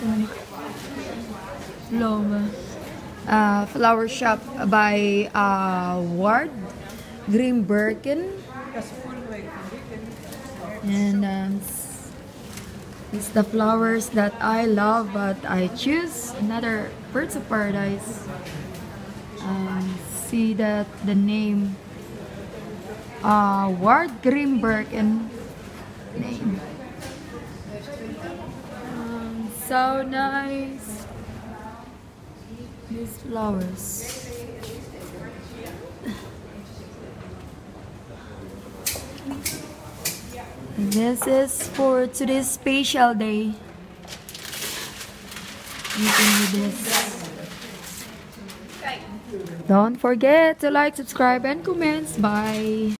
Flower shop by Ward Green Birkin. And it's the flowers that I love, but I choose another Birds of Paradise. See that the name Ward Greenberg and name. So nice. These flowers. This is for today's special day. You can do this. Don't forget to like, subscribe, and comment. Bye.